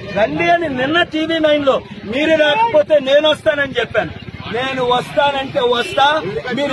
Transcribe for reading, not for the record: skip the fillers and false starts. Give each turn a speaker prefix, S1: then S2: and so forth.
S1: రండి అని నిన్న TV9 లో మీరు రాకపోతే నేను వస్తానని చెప్పాను. నేను వస్తానంటే వస్తా. మీరు